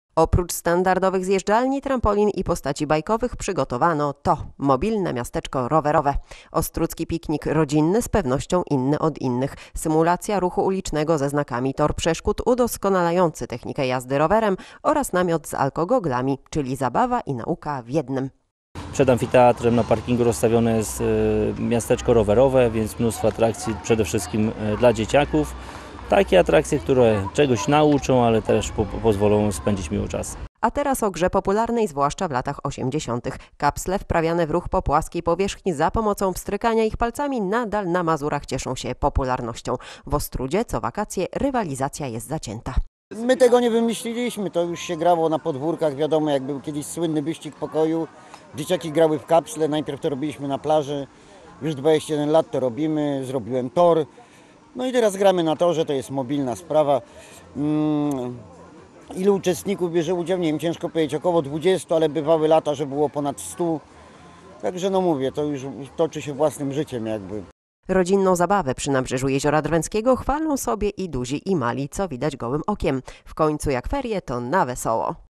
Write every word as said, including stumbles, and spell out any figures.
Oprócz standardowych zjeżdżalni, trampolin i postaci bajkowych przygotowano to mobilne miasteczko rowerowe. Ostrucki piknik rodzinny z pewnością inny od innych. Symulacja ruchu ulicznego ze znakami tor przeszkód udoskonalający technikę jazdy rowerem oraz namiot z alkogoglami, czyli zabawa i nauka w jednym. Przed amfiteatrem na parkingu rozstawione jest miasteczko rowerowe, więc mnóstwo atrakcji przede wszystkim dla dzieciaków. Takie atrakcje, które czegoś nauczą, ale też po pozwolą spędzić miło czas. A teraz o grze popularnej zwłaszcza w latach osiemdziesiątych. Kapsle wprawiane w ruch po płaskiej powierzchni za pomocą pstrykania ich palcami nadal na Mazurach cieszą się popularnością. W Ostródzie co wakacje rywalizacja jest zacięta. My tego nie wymyśliliśmy, to już się grało na podwórkach, wiadomo, jak był kiedyś słynny wyścig pokoju. Dzieciaki grały w kapsle, najpierw to robiliśmy na plaży, już dwadzieścia jeden lat to robimy, zrobiłem tor. No i teraz gramy na torze, to jest mobilna sprawa. Hmm. Ilu uczestników bierze udział? Nie wiem, ciężko powiedzieć, około dwudziestu, ale bywały lata, że było ponad stu. Także no mówię, to już toczy się własnym życiem jakby. Rodzinną zabawę przy nabrzeżu Jeziora Drwęckiego chwalą sobie i duzi i mali, co widać gołym okiem. W końcu jak ferie to na wesoło.